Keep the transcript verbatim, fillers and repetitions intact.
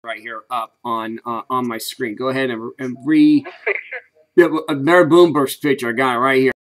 right here up on uh, on my screen. Go ahead and, and re. Yeah, another boom burst picture. I got it right here.